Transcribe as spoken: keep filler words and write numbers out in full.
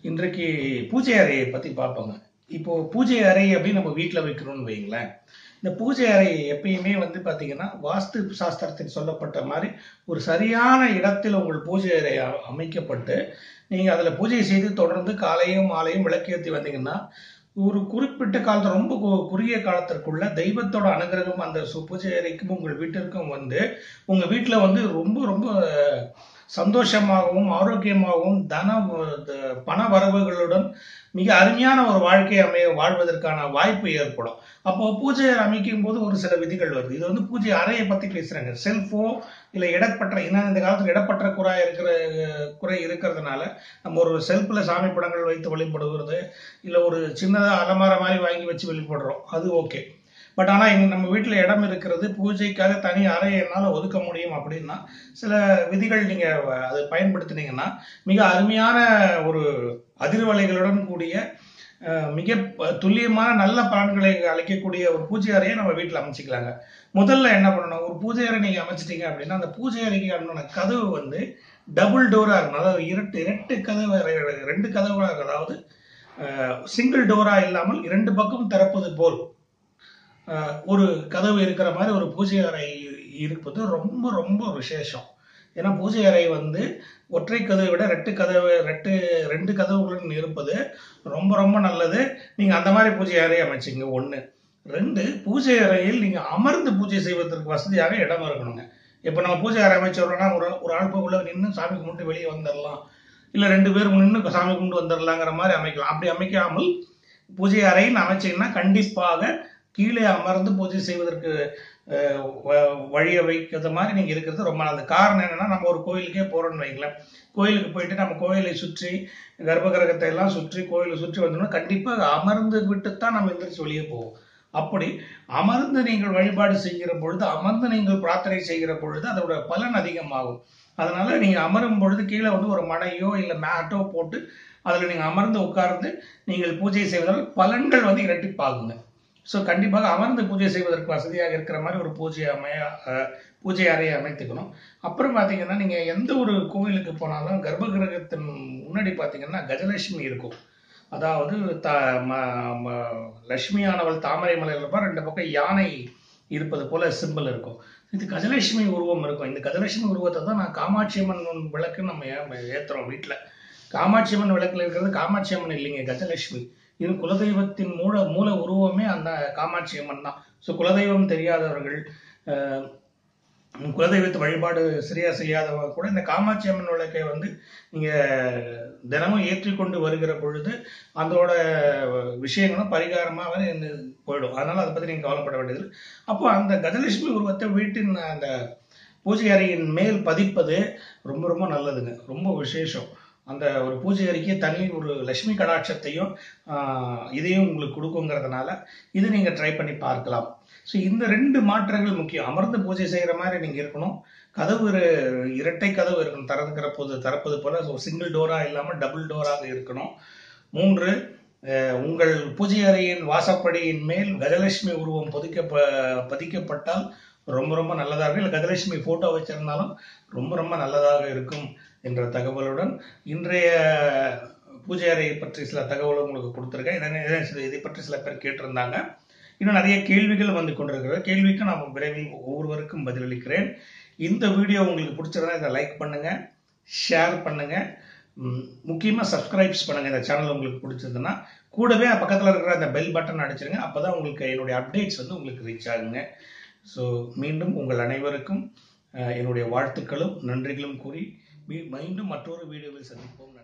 இன்றைக்கு பூஜை அறையை பத்தி பார்ப்போங்க. இப்போ பூஜை அறை அப்படின்னு நம்ம வீட்டில் வைக்கிறோம்னு வைங்களேன். இந்த பூஜை அறை எப்பயுமே வந்து பார்த்தீங்கன்னா வாஸ்து சாஸ்திரத்தில் சொல்லப்பட்ட மாதிரி ஒரு சரியான இடத்தில் உங்கள் பூஜை அறை அ- அமைக்கப்பட்டு நீங்கள் அதில் பூஜை செய்து தொடர்ந்து காலையும் மாலையும் விளக்கேற்றி வந்தீங்கன்னா ஒரு குறிப்பிட்ட காலத்து ரொம்ப கு- குறுகிய காலத்திற்குள்ள தெய்வத்தோட அனுகிரகம் அந்த சு- பூஜை அறைக்கும் உங்கள் வீட்டிற்கும் வந்து உங்கள் வீட்டில் வந்து ரொம்ப ரொம்ப சந்தோஷமாகவும் ஆரோக்கியமாகவும் தன த- பண வரவுகளுடன் மிக அருமையான ஒரு வாழ்க்கை அமைய வாழ்வதற்கான வாய்ப்பு ஏற்படும். அப்போ பூஜை அமைக்கும் போது ஒரு சில விதிகள் வருது. இது வந்து பூஜை அறையை பத்தி பேசுறாங்க. செல்ஃபோ இல்ல இடப்பற்ற ஏன்னா இந்த காலத்துல இடப்பற்ற குறை இருக்கிற குறை இருக்கிறதுனால நம்ம ஒரு செல்ஃப்ல சாமி படங்கள் வைத்து வழிபடுவது இல்ல ஒரு சின்னதா அலமார மாதிரி வாங்கி வச்சு வழிபடுறோம், அது ஓகே. பட் ஆனால் இங்க நம்ம வீட்டில் இடம் இருக்கிறது, பூஜைக்காக தனி அறை என்னால் ஒதுக்க முடியும் அப்படின்னா சில விதிகள் நீங்கள் அதை பயன்படுத்தினீங்கன்னா மிக அருமையான ஒரு அதிர்வலைகளுடன் கூடிய அஹ், மிக ப- துல்லியமான நல்ல பலன்களை அளிக்கக்கூடிய ஒரு பூஜை அறையை நம்ம வீட்டில் அமைச்சிக்கலாங்க. முதல்ல என்ன பண்ணணும், ஒரு பூஜை அறை நீங்கள் அமைச்சிட்டீங்க அப்படின்னா அந்த பூஜை அறைக்கு அண்ணான கதவு வந்து டபுள் டோராக இருக்கணும். அதாவது இரட்டு இரட்டு கதவு அறைகள், ரெண்டு கதவுகளாக இருக்கும். அதாவது சிங்கிள் டோரா இல்லாமல் இரண்டு பக்கம் திறப்பது போல் அஹ், ஒரு கதவு இருக்கிற மாதிரி ஒரு பூஜை அறை இருப்பது ரொம்ப ரொம்ப விசேஷம். ஏன்னா பூஜை அறை வந்து ஒற்றை கதவை விட ரெட்டு கதவு ரெட்டு ரெண்டு கதவுகளுடன் இருப்பது ரொம்ப ரொம்ப நல்லது. நீங்க அந்த மாதிரி பூஜை அறை அமைச்சிங்க. ஒண்ணு. ரெண்டு, பூஜை அறையில் நீங்க அமர்ந்து பூஜை செய்வதற்கு வசதியாக இடம் இருக்கணுங்க. இப்ப நம்ம பூஜை அறை அமைச்சோம்னா ஒரு ஒரு ஆள் போய் உள்ள நின்று சாமி கும்பிட்டு வெளியே வந்துடலாம், இல்ல ரெண்டு பேரும் நின்று சாமி கும்பிட்டு வந்துடலாங்கிற மாதிரி அமைக்கலாம். அப்படி அமைக்காமல் பூஜை அறைன்னு அமைச்சீங்கன்னா கண்டிப்பாக கீழே அமர்ந்து பூஜை செய்வதற்கு அஹ், வ- வழிய வைக்கிற மாதிரி நீங்க இருக்கிறது ரொம்ப நல்லது. காரணம் என்னன்னா, நம்ம ஒரு கோயிலுக்கே போறோம்னு வைங்களேன். கோயிலுக்கு போயிட்டு நம்ம கோயிலை சுற்றி கர்ப்ப கிரகத்தை எல்லாம் சுற்றி கோயிலை சுற்றி வந்தோம்னா கண்டிப்பாக அமர்ந்து விட்டுத்தான் நம்ம எந்திரிச்சு வெளியே போவோம். அப்படி அமர்ந்து நீங்கள் வழிபாடு செய்கிற பொழுது, அமர்ந்து நீங்கள் பிரார்த்தனை செய்கிற பொழுது அதோட பலன் அதிகமாகும். அதனால நீங்க அமரும் பொழுது கீழே வந்து ஒரு மனையோ இல்ல மேட்டோ போட்டு அதுல நீங்க அமர்ந்து உட்கார்ந்து நீங்கள் பூஜை செய்வதால் பலன்கள் வந்து இரட்டிப்பாகுங்க. ஸோ கண்டிப்பாக அமர்ந்து பூஜை செய்வதற்கு வசதியாக இருக்கிற மாதிரி ஒரு பூஜை அமைய அஹ், பூஜை அறையை அமைத்துக்கணும். அப்புறம் பார்த்தீங்கன்னா நீங்கள் எந்த ஒரு கோவிலுக்கு போனாலும் கர்ப்ப கிரகத்தின் முன்னாடி பார்த்தீங்கன்னா கஜலட்சுமி இருக்கும். அதாவது த ம ம லட்சுமியானவள் தாமரை மலையில் இருப்பார், ரெண்டு பக்கம் யானை இருப்பது போல சிம்பிள் இருக்கும். இது கஜலட்சுமி உருவம் இருக்கும். இந்த கஜலட்சுமி உருவத்தை தான் நான் காமாட்சி அம்மன் விளக்கு நம்ம ஏ- ஏத்துறோம் வீட்டில். காமாட்சி அம்மன் விளக்குல இருக்கிறது காமாட்சி அம்மன் இல்லைங்க, கஜலட்சுமி. இது குலதெய்வத்தின் மூல மூல உருவமே அந்த காமாட்சி அம்மன் தான். ஸோ குலதெய்வம் தெரியாதவர்கள், அஹ், குலதெய்வத்து வழிபாடு சரியா செய்யாதவங்க கூட இந்த காமாட்சி அம்மன் விளக்கை வந்து நீங்க தினமும் ஏற்றிக்கொண்டு வருகிற பொழுது அதோட விஷயங்களும் பரிகாரமா வந்து இந்த போயிடும். அதனால அதை பத்தி நீங்க கவலைப்பட வேண்டியது. அப்போ அந்த கஜலட்சுமி உருவத்தை வீட்டின் அந்த பூஜை அறையின் மேல் பதிப்பது ரொம்ப ரொம்ப நல்லதுங்க, ரொம்ப விசேஷம். அந்த ஒரு பூஜை அறைக்கு தனி ஒரு லட்சுமி கடாட்சத்தையும் ஆஹ், இதையும் உங்களுக்கு கொடுக்குங்கிறதுனால இது நீங்க ட்ரை பண்ணி பார்க்கலாம். ஸோ இந்த ரெண்டு மாற்றங்கள் முக்கியம். அமர்ந்து பூஜை செய்யற மாதிரி நீங்க இருக்கணும். கதவு இரு- இரட்டை கதவு இருக்கணும், திறந்துக்கிற போது திறப்பது போல சிங்கிள் டோரா இல்லாம டபுள் டோராக இருக்கணும். மூன்று, அஹ், உங்கள் பூஜை அறையின் வாசப்படியின் மேல் கஜலட்சுமி உருவம் பொதிக்க பதிக்கப்பட்டால் ரொம்ப ரொம்ப நல்லதாக இருக்கும். இல்லை கஜலட்சுமி போட்டோ வச்சிருந்தாலும் ரொம்ப ரொம்ப நல்லதாக இருக்கும் என்ற தகவலுடன் இன்றைய பூஜை அறையை பற்றி சில தகவலும் உங்களுக்கு கொடுத்துருக்கேன். இதை இதை- இதை பற்றி சில பேர் கேட்டிருந்தாங்க. இன்னும் நிறைய கேள்விகள் வந்து கொண்டிருக்கிறது. கேள்விக்கு நான் விரைவில் ஒவ்வொருவருக்கும் பதிலளிக்கிறேன். இந்த வீடியோ உங்களுக்கு பிடிச்சிருந்தா இதை லைக் பண்ணுங்க, ஷேர் பண்ணுங்க, ம், முக்கியமா சப்ஸ்கிரைப்ஸ் பண்ணுங்க இந்த சேனல் உங்களுக்கு பிடிச்சிருந்ததுன்னா. கூடவே பக்கத்தில் இருக்கிற அந்த பெல் பட்டன் அடிச்சிருங்க, அப்பதான் உங்களுக்கு என்னுடைய அப்டேட்ஸ் வந்து உங்களுக்கு ரீச் ஆகுங்க. ஸோ மீண்டும் உங்கள் அனைவருக்கும் அஹ், என்னுடைய வாழ்த்துக்களும் நன்றிகளும் கூறி மீ- மீண்டும் மற்றொரு வீடியோவில் சந்திப்போம்.